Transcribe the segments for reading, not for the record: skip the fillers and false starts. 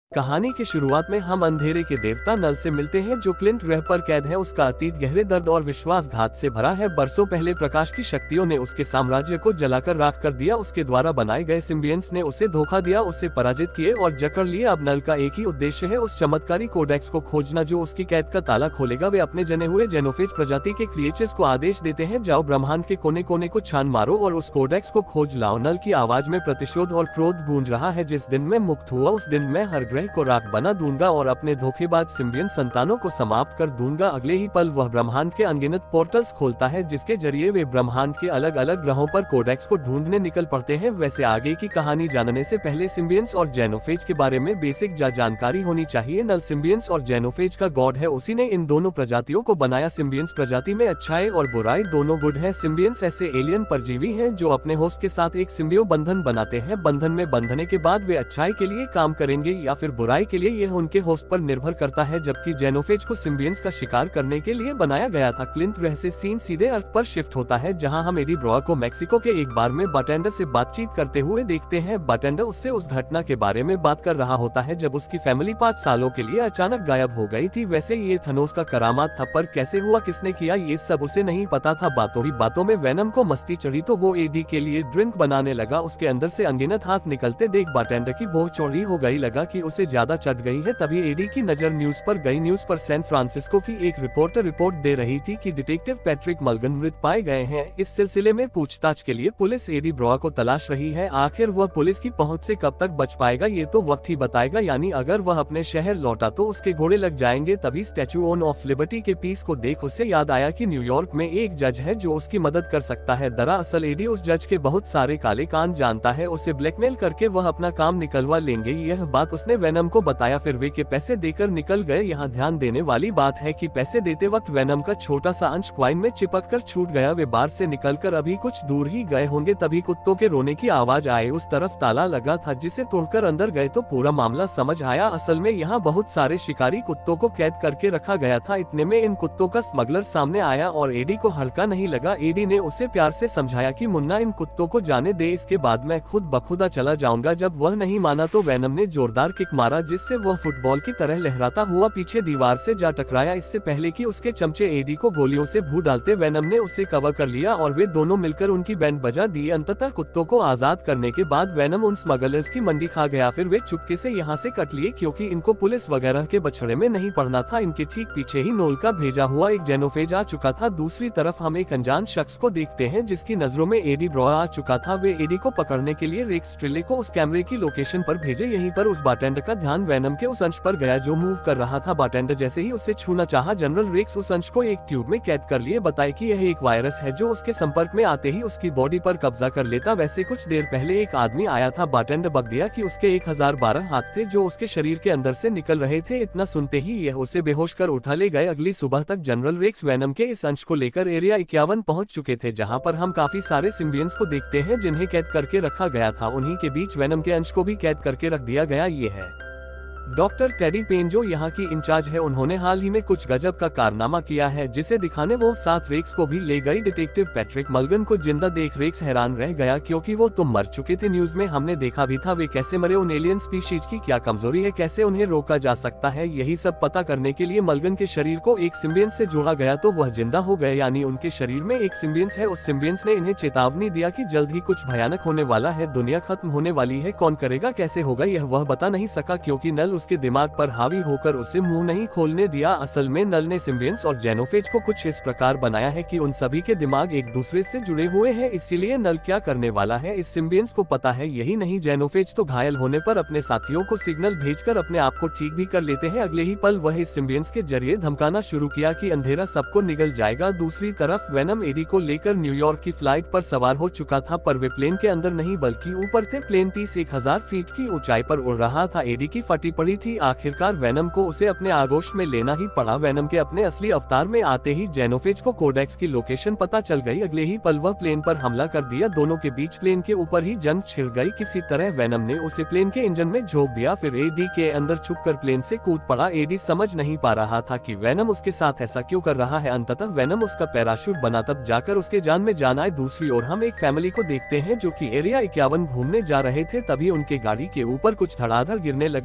कहानी की शुरुआत में हम अंधेरे के देवता नल से मिलते हैं, जो क्लिंट ग्रह पर कैद है। उसका अतीत गहरे दर्द और विश्वासघात से भरा है। बरसों पहले प्रकाश की शक्तियों ने उसके साम्राज्य को जलाकर राख कर दिया। उसके द्वारा बनाए गए सिम्बियंस ने उसे धोखा दिया, उसे पराजित किए और जकड़ लिए। अब नल का एक ही उद्देश्य है, उस चमत्कारी कोडेक्स को खोजना जो उसकी कैद का ताला खोलेगा। वे अपने जने हुए जेनोफेज प्रजाति के क्रिएचर्स को आदेश देते हैं, जाओ ब्रह्मांड के कोने कोने को छान मारो और उस कोडेक्स को खोज लाओ। नल की आवाज में प्रतिशोध और क्रोध गूंज रहा है। जिस दिन मैं मुक्त हुआ उस दिन मैं हर ग्रह को राख बना दूंगा और अपने धोखेबाज सिम्बियन संतानों को समाप्त कर दूंगा। अगले ही पल वह ब्रह्मांड के अनगिनत पोर्टल्स खोलता है, जिसके जरिए वे ब्रह्मांड के अलग अलग ग्रहों पर कोडेक्स को ढूंढने निकल पड़ते हैं। वैसे आगे की कहानी जानने से पहले सिम्बियंस और जेनोफेज के बारे में बेसिक जानकारी होनी चाहिए। नल सिम्बियंस और जेनोफेज का गॉड है, उसी ने इन दोनों प्रजातियों को बनाया। सिम्बियंस प्रजाति में अच्छाई और बुराई दोनों गुड है। सिम्बियंस ऐसे एलियन परजीवी हैं जो अपने होस्ट के साथ एक सिम्बियो बंधन बनाते हैं। बंधन में बंधने के बाद वे अच्छाई के लिए काम करेंगे या फिर बुराई के लिए, यह उनके होस्ट पर निर्भर करता है। जबकि जेनोफेज को सिम्बियंस का शिकार करने के लिए बनाया गया था। क्लिंट ग्रह से सीन सीधे अर्थ पर शिफ्ट होता है, जहां हम एडी ब्रॉ को मेक्सिको के एक बार में बारटेंडर से बातचीत करते हुए देखते हैं। बारटेंडर उससे उस घटना के बारे में बात कर रहा होता है जब उसकी फैमिली 5 सालों के लिए अचानक गायब हो गई थी। वैसे ये थनोस का करामात था, पर कैसे हुआ, किसने किया, ये सब उसे नहीं पता था। बातों ही बातों में वेनम को मस्ती चढ़ी तो वो एडी के लिए ड्रिंक बनाने लगा। उसके अंदर से अनगिनत हाथ निकलते देख बारटेंडर की भौं चौड़ी हो गई, लगा कि उसे ज्यादा चढ़ गई है। तभी एडी की नजर न्यूज पर गई। न्यूज पर सैन फ्रांसिस्को की एक रिपोर्टर रिपोर्ट दे रही थी कि डिटेक्टिव पैट्रिक मल्गन मृत पाए गए हैं। इस सिलसिले में पूछताछ के लिए पुलिस एडी ब्रॉ को तलाश रही है। आखिर वह पुलिस की पहुंच से कब तक बच पाएगा, ये तो वक्त ही बताएगा। यानी अगर वह अपने शहर लौटा तो उसके घोड़े लग जाएंगे। तभी स्टैचू ऑफ लिबर्टी के पीस को देख उसे याद आया कि न्यूयॉर्क में एक जज है जो उसकी मदद कर सकता है। दरअसल एडी उस जज के बहुत सारे काले कान जानता है, उसे ब्लैकमेल करके वह अपना काम निकलवा लेंगे। यह बात उसने वेनम को बताया, फिर वे के पैसे देकर निकल गए। यहाँ ध्यान देने वाली बात है कि पैसे देते वक्त वेनम का छोटा सा अंश क्वाइन में चिपक कर छूट गया। वे बार से निकलकर अभी कुछ दूर ही गए होंगे, तभी कुत्तों के रोने की आवाज आई। उस तरफ ताला लगा था, जिसे तोड़कर अंदर गए तो पूरा मामला समझ आया। असल में यहाँ बहुत सारे शिकारी कुत्तों को कैद करके रखा गया था। इतने में इन कुत्तों का स्मगलर सामने आया और एडी को हल्का नहीं लगा। एडी ने उसे प्यार से समझाया कि मुन्ना, इन कुत्तों को जाने दे, इसके बाद मैं खुद बखुदा चला जाऊंगा। जब वह नहीं माना तो वेनम ने जोरदार किक मारा, जिससे वह फुटबॉल की तरह लहराता हुआ पीछे दीवार से जा टकराया। इससे पहले कि उसके चमचे एडी को गोलियों से भून डालते, वेनम ने उसे कवर कर लिया और वे दोनों मिलकर उनकी बैंड बजा दी। अंततः कुत्तों को आजाद करने के बाद वेनम उन स्मगलर्स की मंडी खा गया। फिर वे चुपके से यहाँ से कट लिए, क्योंकि इनको पुलिस वगैरह के बछड़े में नहीं पड़ना था। इनके ठीक पीछे ही नोल का भेजा हुआ एक जेनोफेज आ चुका था। दूसरी तरफ हम एक अनजान शख्स को देखते हैं जिसकी नजरों में एडी ब्रॉ आ चुका था। वे एडी को पकड़ने के लिए रेक्स ट्रिले को उस कैमरे की लोकेशन पर भेजे। यहीं पर उस बारटेंडर का ध्यान वेनम के उस अंश पर गया जो मूव कर रहा था। बारटेंडर जैसे ही उसे छूना चाहा, जनरल रेक्स उस अंश को एक ट्यूब में कैद कर लिए। बताए कि यह एक वायरस है जो उसके संपर्क में आते ही उसकी बॉडी पर कब्जा कर लेता। वैसे कुछ देर पहले एक आदमी आया था। बारटेंडर बक दिया कि उसके 1012 हाथ थे जो उसके शरीर के अंदर से निकल रहे थे। इतना सुनते ही यह उसे बेहोश कर उठा ले गए। अगली सुबह तक जनरल रेक्स वेनम के इस अंश को लेकर एरिया 51 पहुंच चुके थे, जहां पर हम काफी सारे सिम्बियंस को देखते हैं जिन्हें कैद करके रखा गया था। उन्हीं के बीच वेनम के अंश को भी कैद करके रख दिया गया। ये है डॉक्टर टेडी पेन, जो यहाँ की इंचार्ज है। उन्होंने हाल ही में कुछ गजब का कारनामा किया है, जिसे दिखाने वो साथ रेक्स को भी ले गई। डिटेक्टिव पैट्रिक मल्गन को जिंदा देख रेक्स हैरान रह गया, क्योंकि वो तो मर चुके थे। न्यूज में हमने देखा भी था। वे कैसे मरे, उन एलियन स्पीशीज की क्या कमजोरी है, कैसे उन्हें रोका जा सकता है, यही सब पता करने के लिए मल्गन के शरीर को एक सिम्बियंस से जोड़ा गया तो वह जिंदा हो गए। यानी उनके शरीर में एक सिम्बियंस है। उस सिम्बियंस ने इन्हें चेतावनी दिया कि जल्द ही कुछ भयानक होने वाला है, दुनिया खत्म होने वाली है। कौन करेगा, कैसे होगा, यह वह बता नहीं सका, क्योंकि नल उसके दिमाग पर हावी होकर उसे मुंह नहीं खोलने दिया। असल में नल ने सिम्बियंस और जेनोफेज को कुछ इस प्रकार बनाया है कि उन सभी के दिमाग एक दूसरे से जुड़े हुए हैं। इसीलिए नल क्या करने वाला है इस सिम्बियंस को पता है। यही नहीं, जेनोफेज तो घायल होने पर अपने साथियों को सिग्नल भेजकर अपने आप को ठीक भी कर लेते हैं। अगले ही पल वह इस सिम्बियंस के जरिए धमकाना शुरू किया कि अंधेरा सबको निगल जाएगा। दूसरी तरफ वेनम एडी को लेकर न्यूयॉर्क की फ्लाइट पर सवार हो चुका था, पर वे प्लेन के अंदर नहीं बल्कि ऊपर थे। प्लेन 30,000 फीट की ऊंचाई पर उड़ रहा था। एडी की फटी पड़ी थी। आखिरकार वेनम को उसे अपने आगोश में लेना ही पड़ा। वेनम के अपने असली अवतार में आते ही जेनोफेज को कोडेक्स की लोकेशन पता चल गई। अगले ही पल वह प्लेन पर हमला कर दिया। दोनों के बीच प्लेन के ऊपर ही जंग छिड़ गई। किसी तरह वेनम ने उसे प्लेन के इंजन में झोंक दिया, फिर एडी के अंदर छुपकर प्लेन से कूद पड़ा। एडी समझ नहीं पा रहा था कि वेनम उसके साथ ऐसा क्यों कर रहा है। अंततः वेनम उसका पैराशूट बना, तब जाकर उसके जान में जान आए। दूसरी ओर हम एक फैमिली को देखते हैं जो कि एरिया 51 घूमने जा रहे थे। तभी उनके गाड़ी के ऊपर कुछ धड़ाधड़ गिरने लगा। असल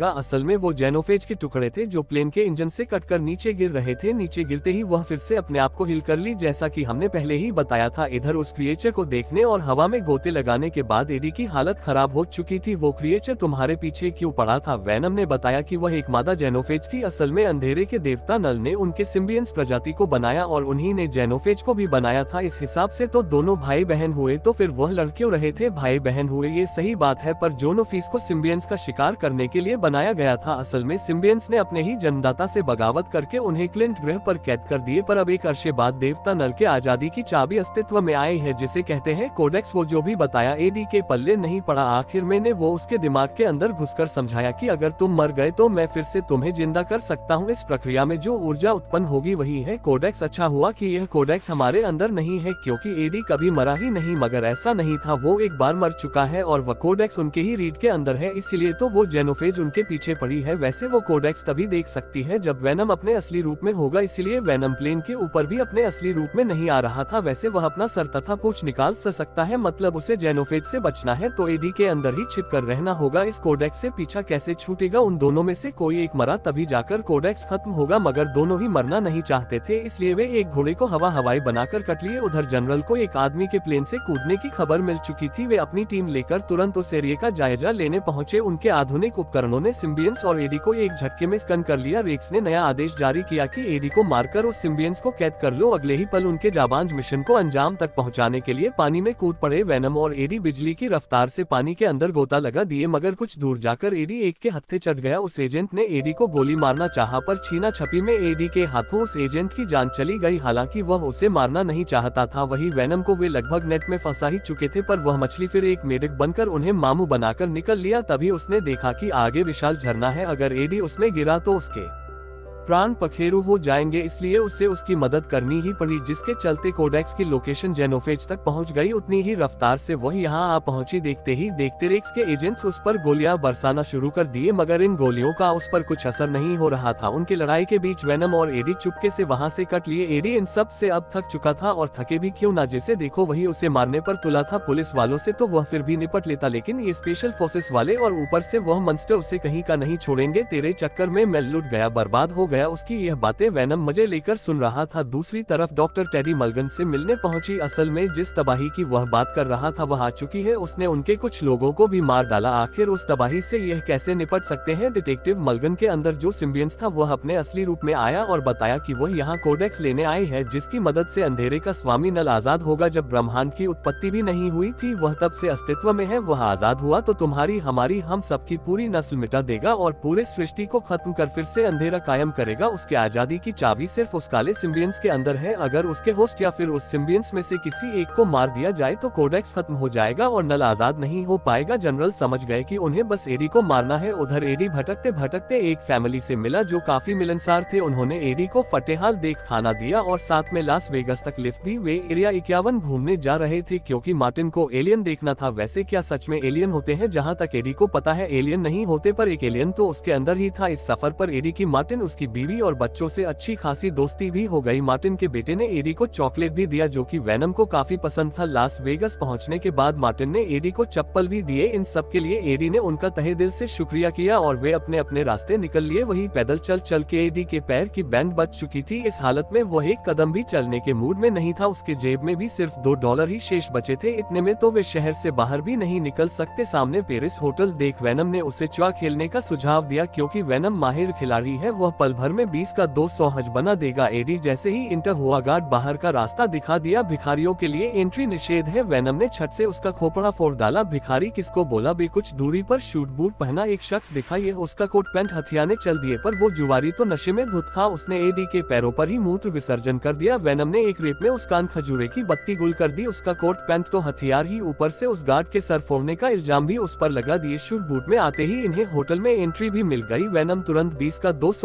असल में वो जेनोफेज के टुकड़े थे जो प्लेन के इंजन से कटकर नीचे गिर रहे थे। नीचे गिरते ही वह फिर से अपने आप को हिल कर ली, जैसा कि हमने पहले ही बताया था। इधर उस क्रिएचर को देखने और हवा में गोते लगाने के बाद एडी की हालत खराब हो चुकी थी। वो क्रिएचर तुम्हारे पीछे क्यों पड़ा था? वेनम ने बताया कि वह एक मादा जेनोफेज थी। असल में अंधेरे के देवता नल ने उनके सिम्बियंस प्रजाति को बनाया और उन्हीं ने जेनोफेज को भी बनाया था। इस हिसाब से तो दोनों भाई बहन हुए, तो फिर वह लड़ क्यों रहे थे? भाई बहन हुए ये सही बात है, पर जोनोफिस को सिम्बियंस का शिकार करने के लिए बनाया गया था। असल में सिम्बियंस ने अपने ही जन्मदाता से बगावत करके उन्हें क्लिंट ग्रह पर कैद कर दिए, पर अब एक अरसे बाद देवता नल के आजादी की चाबी अस्तित्व में आई है, जिसे कहते हैं कोडेक्स। वो जो भी बताया एडी के पल्ले नहीं पड़ा। आखिर मैंने वो उसके दिमाग के अंदर घुसकर समझाया कि अगर तुम मर गए तो मैं फिर से तुम्हें जिंदा कर सकता हूँ। इस प्रक्रिया में जो ऊर्जा उत्पन्न होगी वही है कोडेक्स। अच्छा हुआ कि यह कोडेक्स हमारे अंदर नहीं है, क्योंकि एडी कभी मरा ही नहीं। मगर ऐसा नहीं था, वो एक बार मर चुका है और वह कोडेक्स उनके ही रीढ़ के अंदर है, इसलिए तो वो जेनोफेज उनके पीछे पड़ी है। वैसे वो कोडेक्स तभी देख सकती है जब वेनम अपने असली रूप में होगा, इसलिए वेनम प्लेन के ऊपर भी अपने असली रूप में नहीं आ रहा था। वैसे वह अपना सर तथा पूंछ निकाल सकता है, मतलब उसे जेनोफेज से बचना है तो एडी के अंदर ही छिप कर रहना होगा। इस कोडेक्स से पीछा कैसे छूटेगा? उन दोनों में से कोई एक मरा तभी जाकर कोडेक्स खत्म होगा, मगर दोनों ही मरना नहीं चाहते थे, इसलिए वे एक घोड़े को हवाई बनाकर कट लिए। उधर जनरल को एक आदमी के प्लेन से कूदने की खबर मिल चुकी थी। वे अपनी टीम लेकर तुरंत उस एरिया का जायजा लेने पहुंचे। उनके आधुनिक उपकरणों ने सिम्बियंस और एडी को एक झटके में स्कन कर लिया। रेक्स ने नया आदेश जारी किया कि एडी को मारकर उस सिम्बियंस को कैद कर लो। अगले ही पल उनके जाबांज मिशन को अंजाम तक पहुंचाने के लिए पानी में कूद पड़े। वेनम और एडी बिजली की रफ्तार से पानी के अंदर गोता लगा दिए, मगर कुछ दूर जाकर एडी एक के हत्थे चढ़ गया। उस एजेंट ने एडी को गोली मारना चाहा, पर छीना छपी में एडी के हाथों उस एजेंट की जान चली गई। हालांकि वह उसे मारना नहीं चाहता था। वही वेनम को वे लगभग नेट में फंसा ही चुके थे, पर वह मछली फिर एक मेढक बनकर उन्हें मामू बनाकर निकल लिया। तभी उसने देखा कि आगे विशाल झरना है, अगर एडी उसमें गिरा तो उसके प्राण पखेरु हो जाएंगे, इसलिए उसे उसकी मदद करनी ही पड़ी, जिसके चलते कोडेक्स की लोकेशन जेनोफेज तक पहुंच गई। उतनी ही रफ्तार से वह यहां आ पहुंची। देखते ही देखते रेक्स के एजेंट्स उस पर गोलियां बरसाना शुरू कर दिए, मगर इन गोलियों का उस पर कुछ असर नहीं हो रहा था। उनकी लड़ाई के बीच वेनम और एडी चुपके से वहां से कट लिए। एडी इन सब से अब थक चुका था, और थके भी क्यों ना, जिसे देखो वही उसे मारने पर तुला था। पुलिस वालों से तो वह फिर भी निपट लेता, लेकिन ये स्पेशल फोर्सेस वाले और ऊपर से वह मंस्टर उसे कहीं का नहीं छोड़ेंगे। तेरे चक्कर में मैं लुट गया, बर्बाद हो गया। उसकी यह बातें वेनम मजे लेकर सुन रहा था। दूसरी तरफ डॉक्टर टेडी मल्गन से मिलने पहुंची। असल में जिस तबाही की वह बात कर रहा था वह आ चुकी है। उसने उनके कुछ लोगों को भी मार डाला। आखिर उस तबाही से यह कैसे निपट सकते हैं? डिटेक्टिव मल्गन के अंदर जो सिम्बियंस था वह अपने असली रूप में आया और बताया कि वह यहाँ कोडेक्स लेने आए हैं, जिसकी मदद से अंधेरे का स्वामी नल आजाद होगा। जब ब्रह्मांड की उत्पत्ति भी नहीं हुई थी वह तब से अस्तित्व में है। वह आजाद हुआ तो तुम्हारी, हमारी, हम सबकी पूरी नस्ल मिटा देगा और पूरे सृष्टि को खत्म कर फिर से अंधेरा कायम करेगा। उसके आजादी की चाबी सिर्फ उस काले सिम्बियंस के अंदर है। अगर उसके होस्ट या फिर उस सिम्बियंस में से किसी एक को मार दिया जाए तो कोडेक्स खत्म हो जाएगा और नल आजाद नहीं हो पाएगा। जनरल समझ गए कि उन्हें बस एडी को मारना है। उधर एडी भटकते भटकते एक फैमिली से मिला जो काफी मिलनसार थे। उन्होंने एडी को फतेहाल देख खाना दिया और साथ में लास वेगस तक लिफ्ट भी। वे एरिया 51 घूमने जा रहे थे क्योंकि मार्टिन को एलियन देखना था। वैसे क्या सच में एलियन होते हैं? जहाँ तक एडी को पता है एलियन नहीं होते, पर एक एलियन तो उसके अंदर ही था। इस सफर पर एडी की मार्टिन, उसकी बीवी और बच्चों से अच्छी खासी दोस्ती भी हो गई। मार्टिन के बेटे ने एडी को चॉकलेट भी दिया जो कि वेनम को काफी पसंद था। लास वेगस पहुंचने के बाद मार्टिन ने एडी को चप्पल भी दिए। इन सब के लिए एडी ने उनका तहे दिल से शुक्रिया किया और वे अपने अपने रास्ते निकल लिए। वही पैदल चल चल के एडी के पैर की बैंड बच चुकी थी। इस हालत में वह एक कदम भी चलने के मूड में नहीं था। उसके जेब में भी सिर्फ $2 ही शेष बचे थे। इतने में तो वे शहर से बाहर भी नहीं निकल सकते। सामने पेरिस होटल देख वेनम ने उसे जुआ खेलने का सुझाव दिया क्योंकि वेनम माहिर खिलाड़ी है। वह पल भर में 20 का 200 हज बना देगा। एडी जैसे ही इंटर हुआ गार्ड बाहर का रास्ता दिखा दिया। भिखारियों के लिए एंट्री निषेध है। वेनम ने छत से उसका खोपड़ा फोड़ डाला। भिखारी किसको बोला बे? कुछ दूरी पर शूट बूट पहना एक शख्स दिखा। ये उसका कोट पैंट हथियाने चल दिए, पर वो जुआरी तो नशे में धुत था। उसने एडी के पैरों पर ही मूत्र विसर्जन कर दिया। वेनम ने एक रेप में उस कान खजूरे की बत्ती गुल कर दी। उसका कोट पैंट तो हथियार ही, ऊपर से उस गार्ड के सर फोड़ने का इल्जाम भी उस पर लगा दिए। शूट बूट में आते ही इन्हें होटल में एंट्री भी मिल गई। वेनम तुरंत 20 का 200 हज बना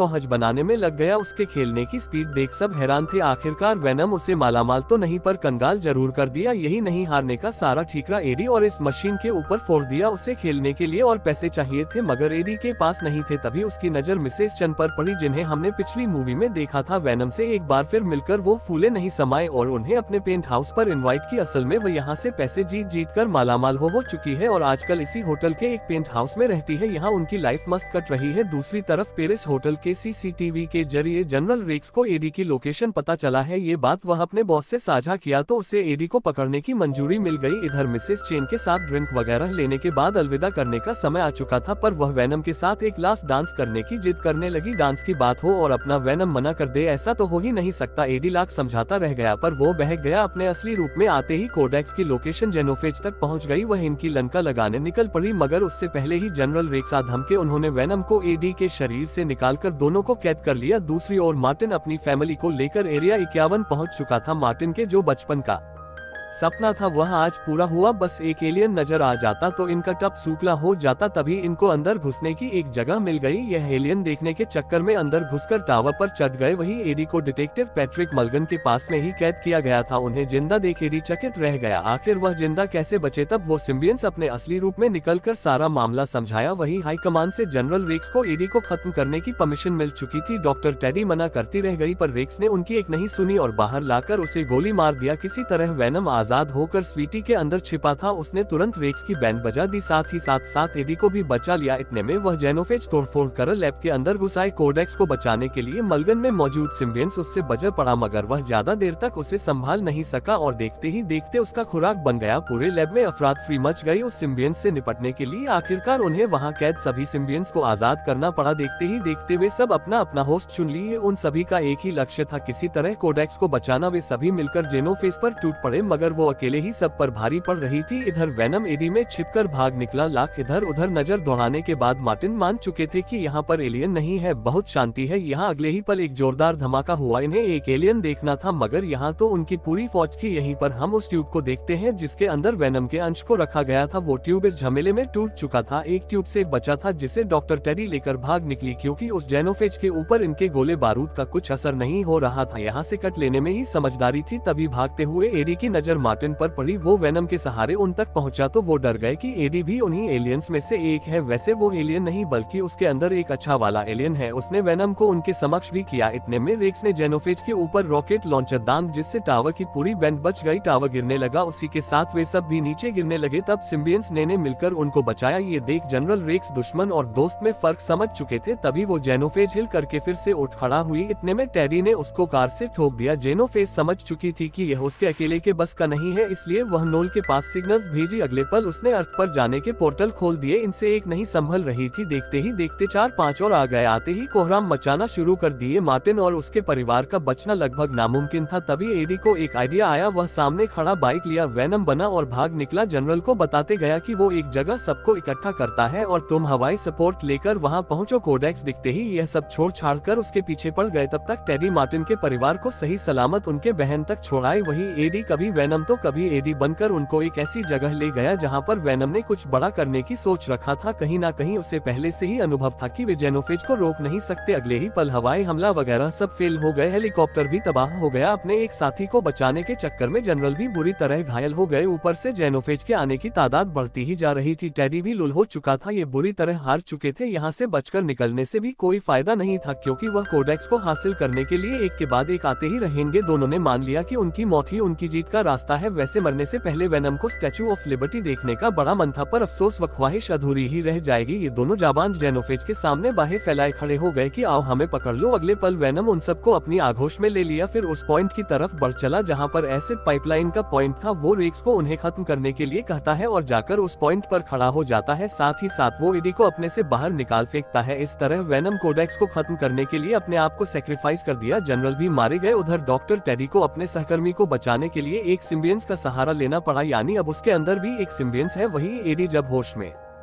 बनाने में लग गया। उसके खेलने की स्पीड देख सब हैरान थे। आखिरकार वेनम उसे मालामाल तो नहीं पर कंगाल जरूर कर दिया। यही नहीं, हारने का सारा ठीकरा एडी और इस मशीन के ऊपर फोड़ दिया। उसे खेलने के लिए और पैसे चाहिए थे मगर एडी के पास नहीं थे। तभी उसकी नजर मिसेस चन पर पड़ी जिन्हें हमने पिछली मूवी में देखा था। वेनम से एक बार फिर मिलकर वो फूले नहीं समाये और उन्हें अपने पेंट हाउस पर इनवाइट की। असल में वो यहाँ से पैसे जीत कर मालामाल हो चुकी है और आजकल इसी होटल के एक पेंट हाउस में रहती है। यहाँ उनकी लाइफ मस्त कट रही है। दूसरी तरफ पेरिस होटल के सीसीटीवी के जरिए जनरल रेक्स को एडी की लोकेशन पता चला है। ये बात वह अपने बॉस से साझा किया तो उसे एडी को पकड़ने की मंजूरी मिल गई। इधर मिसेस चेन के साथ ड्रिंक वगैरह लेने के बाद अलविदा करने का समय आ चुका था पर वह वेनम के साथ एक लास्ट डांस करने की जिद करने लगी। डांस की बात हो और अपना वेनम मना कर दे, ऐसा तो हो ही नहीं सकता। एडी लाख समझाता रह गया पर वो बहक गया। अपने असली रूप में आते ही कोडेक्स की लोकेशन जेनोफेज तक पहुंच गई। वह इनकी लंका लगाने निकल पड़ी मगर उससे पहले ही जनरल रेक्स आ धमके। उन्होंने वेनम को एडी के शरीर से निकालकर दोनों को कैद कर लिया। दूसरी ओर मार्टिन अपनी फैमिली को लेकर एरिया 51 पहुंच चुका था। मार्टिन के जो बचपन का सपना था वह आज पूरा हुआ। बस एक एलियन नजर आ जाता तो इनका टप सूखला हो जाता। तभी इनको अंदर घुसने की एक जगह मिल गई। यह एलियन देखने के चक्कर में अंदर घुसकर टावर पर चढ़ गए। वही एडी को डिटेक्टिव पैट्रिक मल्गन के पास में ही कैद किया गया था। उन्हें जिंदा देख एडी चकित रह गया। आखिर वह जिंदा कैसे बचे? तब वो सिम्बियंस अपने असली रूप में निकलकर सारा मामला समझाया। वही हाई कमान से जनरल रेक्स को एडी को खत्म करने की परमिशन मिल चुकी थी। डॉक्टर टेडी मना करती रह गई पर रेक्स ने उनकी एक नहीं सुनी और बाहर लाकर उसे गोली मार दिया। किसी तरह वेनम आजाद होकर स्वीटी के अंदर छिपा था। उसने तुरंत रेक्स की बैंड बजा दी, साथ ही साथ एडी को भी बचा लिया। इतने में वह जेनोफेज तोड़फोड़ कर लैब के अंदर घुस आए। कोडेक्स को बचाने के लिए मल्गन में मौजूद सिम्बियंस उससे बजा पड़ा मगर वह ज्यादा देर तक उसे संभाल नहीं सका और देखते ही देखते उसका खुराक बन गया। पूरे लैब में अफरा तफरी मच गई उस सिम्बियंस से निपटने के लिए। आखिरकार उन्हें वहाँ कैद सभी सिम्बियंस को आजाद करना पड़ा। देखते ही देखते वे सब अपना अपना होस्ट चुन लिए। उन सभी का एक ही लक्ष्य था, किसी तरह कोडेक्स को बचाना। वे सभी मिलकर जेनोफेज पर टूट पड़े मगर वो अकेले ही सब पर भारी पड़ रही थी। इधर वेनम एडी में छिपकर भाग निकला। लाख इधर उधर नजर दौड़ाने के बाद मार्टिन मान चुके थे कि यहाँ पर एलियन नहीं है, बहुत शांति है। यहाँ अगले ही पल एक जोरदार धमाका हुआ। इन्हें एक एलियन देखना था मगर यहाँ तो उनकी पूरी फौज थी। यहीं पर हम उस ट्यूब को देखते हैं जिसके अंदर वेनम के अंश को रखा गया था। वो ट्यूब इस झमेले में टूट चुका था। एक ट्यूब से बचा था जिसे डॉक्टर टेडी लेकर भाग निकली क्योंकि उस जेनोफेज के ऊपर इनके गोले बारूद का कुछ असर नहीं हो रहा था। यहाँ से कट लेने में ही समझदारी थी। तभी भागते हुए एडी की नजर मार्टिन पर पड़ी। वो वेनम के सहारे उन तक पहुंचा तो वो डर गए कि एडी भी उन्हीं एलियंस में से एक है। वैसे वो एलियन नहीं बल्कि उसके अंदर एक अच्छा वाला एलियन है। उसने वेनम को उनके समक्ष भी किया। इतने में रेक्स ने जेनोफेज के ऊपर रॉकेट लॉन्चर दान जिससे टावर की पूरी बैंड बच गई। टावर गिरने लगा, उसी के साथ वे सब भी नीचे गिरने लगे। तब सिम्बियंस ने मिलकर उनको बचाया। ये देख जनरल रेक्स दुश्मन और दोस्त में फर्क समझ चुके थे। तभी वो जेनोफेज हिल करके फिर से उठ खड़ा हुई। इतने में टेडी ने उसको कार से ठोक दिया। जेनोफेज समझ चुकी थी कि यह उसके अकेले के बस का नहीं है, इसलिए वह नोल के पास सिग्नल्स भेजी। अगले पल उसने अर्थ पर जाने के पोर्टल खोल दिए। इनसे एक नहीं संभल रही थी। देखते ही देखते 4-5 और आ गए। आते ही कोहराम मचाना शुरू कर दिए। मार्टिन और उसके परिवार का बचना लगभग नामुमकिन था। तभी एडी को एक आइडिया आया। वह सामने खड़ा बाइक लिया, वेनम बना और भाग निकला। जनरल को बताते गया कि वो एक जगह सबको इकट्ठा करता है और तुम हवाई सपोर्ट लेकर वहाँ पहुँचो। कोडेक्स दिखते ही यह सब छोड़ छाड़ कर उसके पीछे पड़ गए। तब तक टेडी मार्टिन के परिवार को सही सलामत उनके बहन तक छोड़ाए। वही एडी कभी वेनम तो कभी एडी बनकर उनको एक ऐसी जगह ले गया जहाँ पर वेनम ने कुछ बड़ा करने की सोच रखा था। कहीं ना कहीं उसे पहले से ही अनुभव था कि वे जेनोफेज को रोक नहीं सकते। अगले ही पल हवाई हमला वगैरह सब फेल हो गए। हेलीकॉप्टर भी तबाह हो गया। अपने एक साथी को बचाने के चक्कर में जनरल भी बुरी तरह घायल हो गए। ऊपर से जेनोफेज के आने की तादाद बढ़ती ही जा रही थी। टेडी भी लुल हो चुका था। ये बुरी तरह हार चुके थे। यहाँ से बचकर निकलने से भी कोई फायदा नहीं था क्योंकि वह कोडेक्स को हासिल करने के लिए एक के बाद एक आते ही रहेंगे। दोनों ने मान लिया कि उनकी मौत ही उनकी जीत का रास्ता है। वैसे मरने से पहले वेनम को स्टैचू ऑफ लिबर्टी देखने का बड़ा मन था पर अफसोस व ख्वाहिश अधूरी ही रह जाएगी। ये दोनों जाबांज जेनोफेज के सामने बाहें फैलाए खड़े हो गए कि आओ हमें पकड़ लो। अगले पल वेनम उन सबको अपनी आगोश में ले लिया। फिर उस पॉइंट की तरफ बढ़ चला जहां पर एसिड पाइपलाइन का पॉइंट था। वो रेक्स को उन्हें खत्म करने के लिए कहता है और जाकर उस पॉइंट पर खड़ा हो जाता है। साथ ही साथ वो एडी को अपने से बाहर निकाल फेंकता है। इस तरह वेनम कोडेक्स को खत्म करने के लिए अपने आप को सेक्रीफाइस कर दिया। जनरल भी मारे गए। उधर डॉक्टर टेडी को अपने सहकर्मी को बचाने के लिए एक सिम्बियंस का सहारा लेना पड़ा, यानी अब उसके अंदर भी एक सिम्बियंस है। वही एडी जब होश में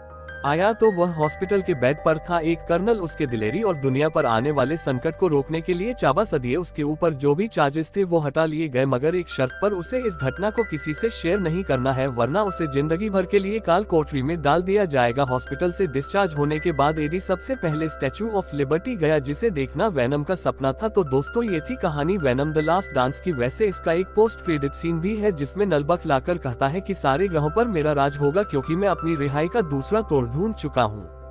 आया तो वह हॉस्पिटल के बेड पर था। एक कर्नल उसके दिलेरी और दुनिया पर आने वाले संकट को रोकने के लिए चाबा दिए उसके ऊपर जो भी चार्जेस थे वो हटा लिए गए, मगर एक शर्त पर, उसे इस घटना को किसी से शेयर नहीं करना है, वरना उसे जिंदगी भर के लिए काल कोठरी में डाल दिया जाएगा। हॉस्पिटल से डिस्चार्ज होने के बाद एडी सबसे पहले स्टैचू ऑफ लिबर्टी गया, जिसे देखना वैनम का सपना था। तो दोस्तों, ये थी कहानी वैनम द लास्ट डांस की। वैसे इसका एक पोस्ट क्रेडिट सीन भी है जिसमें नलबक लाकर कहता है कि सारे ग्रहों पर मेरा राज होगा, क्योंकि मैं अपनी रिहाई का दूसरा तोड़ ढूंढ चुका हूँ।